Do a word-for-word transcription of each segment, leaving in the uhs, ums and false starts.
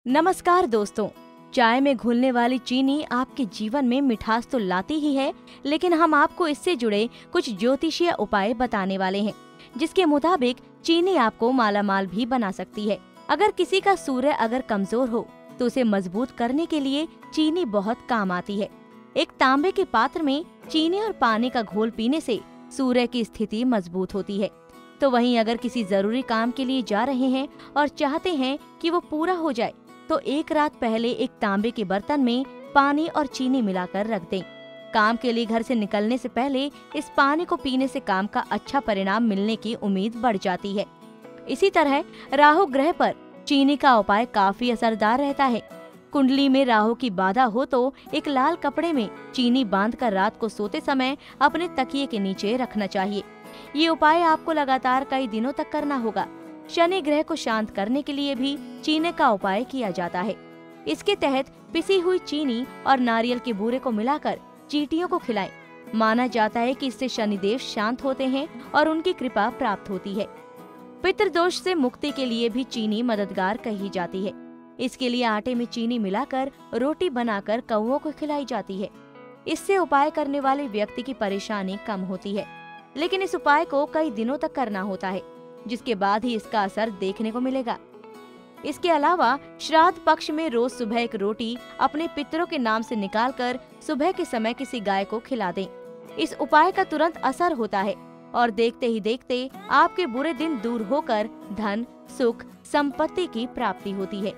नमस्कार दोस्तों, चाय में घुलने वाली चीनी आपके जीवन में मिठास तो लाती ही है, लेकिन हम आपको इससे जुड़े कुछ ज्योतिषीय उपाय बताने वाले हैं, जिसके मुताबिक चीनी आपको मालामाल भी बना सकती है। अगर किसी का सूर्य अगर कमजोर हो तो उसे मजबूत करने के लिए चीनी बहुत काम आती है। एक तांबे के पात्र में चीनी और पानी का घोल पीने से सूर्य की स्थिति मजबूत होती है। तो वहीं अगर किसी जरूरी काम के लिए जा रहे हैं और चाहते हैं कि वो पूरा हो जाए, तो एक रात पहले एक तांबे के बर्तन में पानी और चीनी मिलाकर रख दें। काम के लिए घर से निकलने से पहले इस पानी को पीने से काम का अच्छा परिणाम मिलने की उम्मीद बढ़ जाती है। इसी तरह राहु ग्रह पर चीनी का उपाय काफी असरदार रहता है। कुंडली में राहु की बाधा हो तो एक लाल कपड़े में चीनी बांधकर रात को सोते समय अपने तकिए के नीचे रखना चाहिए। ये उपाय आपको लगातार कई दिनों तक करना होगा। शनि ग्रह को शांत करने के लिए भी चीनी का उपाय किया जाता है। इसके तहत पिसी हुई चीनी और नारियल के बूरे को मिलाकर चींटियों को खिलाएं। माना जाता है कि इससे शनिदेव शांत होते हैं और उनकी कृपा प्राप्त होती है। पितृदोष से मुक्ति के लिए भी चीनी मददगार कही जाती है। इसके लिए आटे में चीनी मिलाकर रोटी बनाकर कौओं को खिलाई जाती है। इससे उपाय करने वाले व्यक्ति की परेशानी कम होती है, लेकिन इस उपाय को कई दिनों तक करना होता है, जिसके बाद ही इसका असर देखने को मिलेगा। इसके अलावा श्राद्ध पक्ष में रोज सुबह एक रोटी अपने पितरों के नाम से निकालकर सुबह के समय किसी गाय को खिला दें। इस उपाय का तुरंत असर होता है और देखते ही देखते आपके बुरे दिन दूर होकर धन, सुख, संपत्ति की प्राप्ति होती है।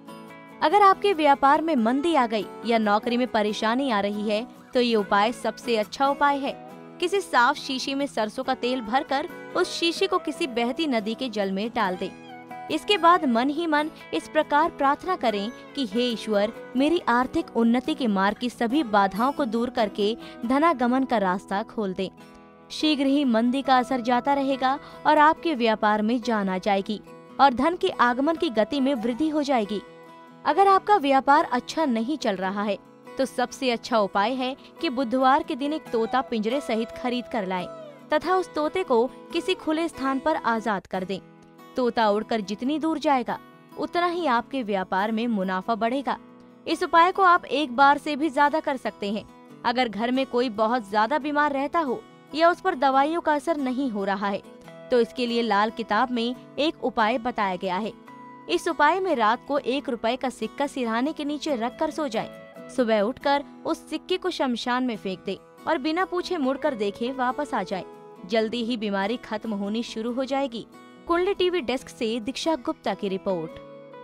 अगर आपके व्यापार में मंदी आ गई या नौकरी में परेशानी आ रही है, तो ये उपाय सबसे अच्छा उपाय है। किसी साफ शीशी में सरसों का तेल भरकर उस शीशी को किसी बहती नदी के जल में डाल दें। इसके बाद मन ही मन इस प्रकार प्रार्थना करें कि हे ईश्वर, मेरी आर्थिक उन्नति के मार्ग की सभी बाधाओं को दूर करके धनागमन का रास्ता खोल दें। शीघ्र ही मंदी का असर जाता रहेगा और आपके व्यापार में जान आ जाएगी और धन के आगमन की गति में वृद्धि हो जाएगी। अगर आपका व्यापार अच्छा नहीं चल रहा है, तो सबसे अच्छा उपाय है कि बुधवार के दिन एक तोता पिंजरे सहित खरीद कर लाएं तथा उस तोते को किसी खुले स्थान पर आजाद कर दें। तोता उड़कर जितनी दूर जाएगा, उतना ही आपके व्यापार में मुनाफा बढ़ेगा। इस उपाय को आप एक बार से भी ज्यादा कर सकते हैं। अगर घर में कोई बहुत ज्यादा बीमार रहता हो या उस पर दवाइयों का असर नहीं हो रहा है, तो इसके लिए लाल किताब में एक उपाय बताया गया है। इस उपाय में रात को एक रुपए का सिक्का सिरहाने के नीचे रख कर सो जाए। सुबह उठकर उस सिक्के को शमशान में फेंक दे और बिना पूछे मुड़कर देखे वापस आ जाए। जल्दी ही बीमारी खत्म होनी शुरू हो जाएगी। कुंडली टीवी डेस्क से दीक्षा गुप्ता की रिपोर्ट।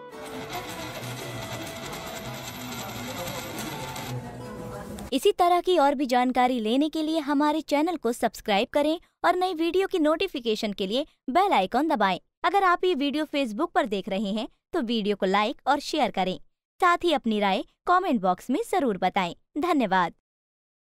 इसी तरह की और भी जानकारी लेने के लिए हमारे चैनल को सब्सक्राइब करें और नई वीडियो की नोटिफिकेशन के लिए बेल आइकॉन दबाएं। अगर आप ये वीडियो फेसबुक पर देख रहे हैं, तो वीडियो को लाइक और शेयर करें। साथ ही अपनी राय कमेंट बॉक्स में जरूर बताएं। धन्यवाद।